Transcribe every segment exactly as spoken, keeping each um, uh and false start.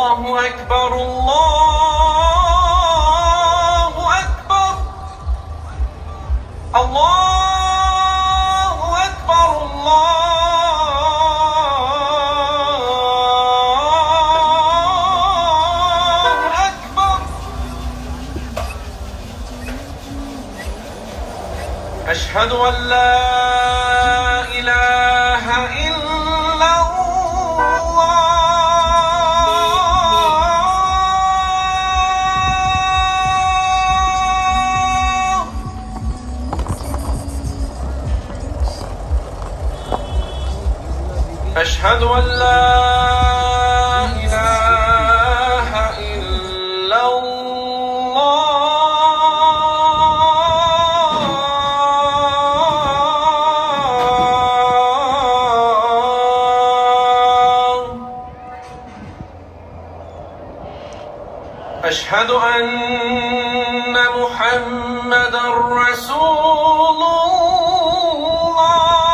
الله أكبر الله أكبر الله أكبر الله أكبر. أشهد أن لا إله إلا الله. أشهد أن لا إله إلا الله. أشهد أن محمدًا رسول الله.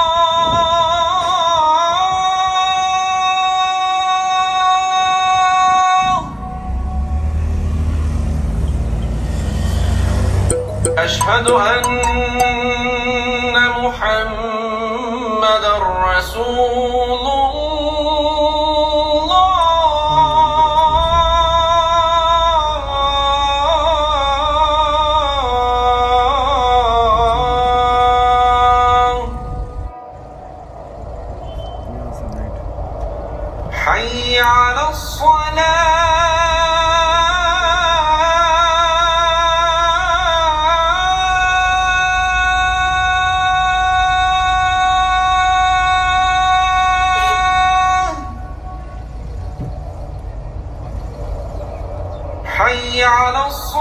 أشهد أن محمدًا رسول الله. حي على الصلاة. حي على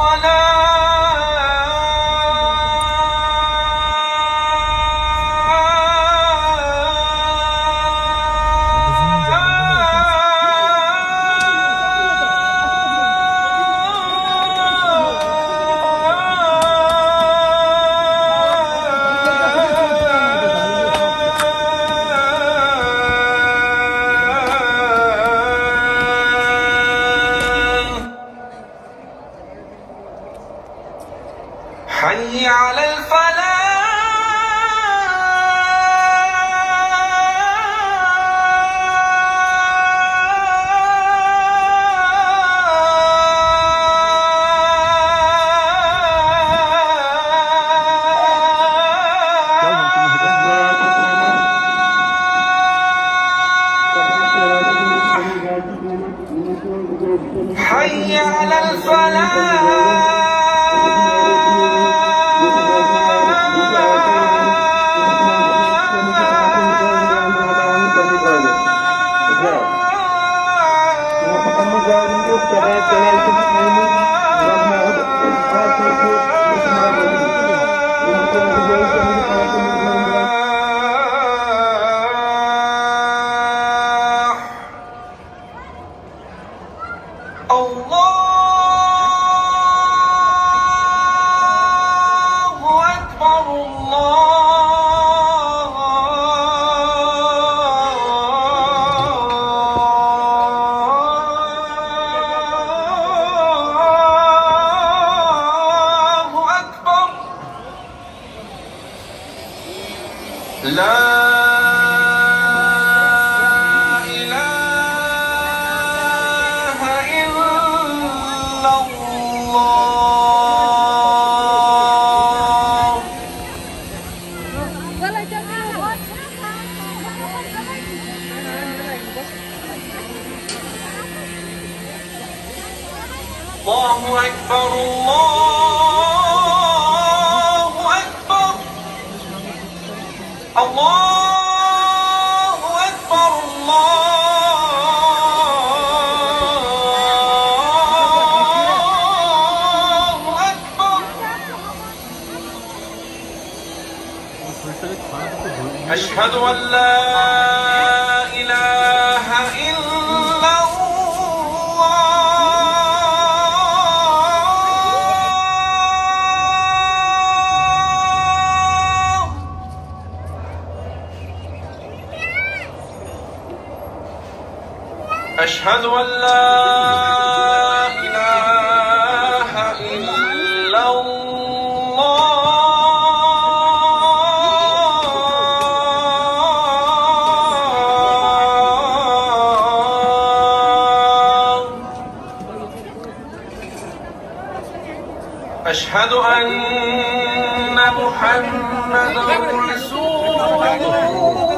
حي على الفلاح. حي على الفلاح. الله أكبر الله أكبر. لا الله أكبر الله أكبر الله أكبر الله أكبر. أشهد أن لا إله إلا أشهد أن لا أشهد أن محمدا رسول الله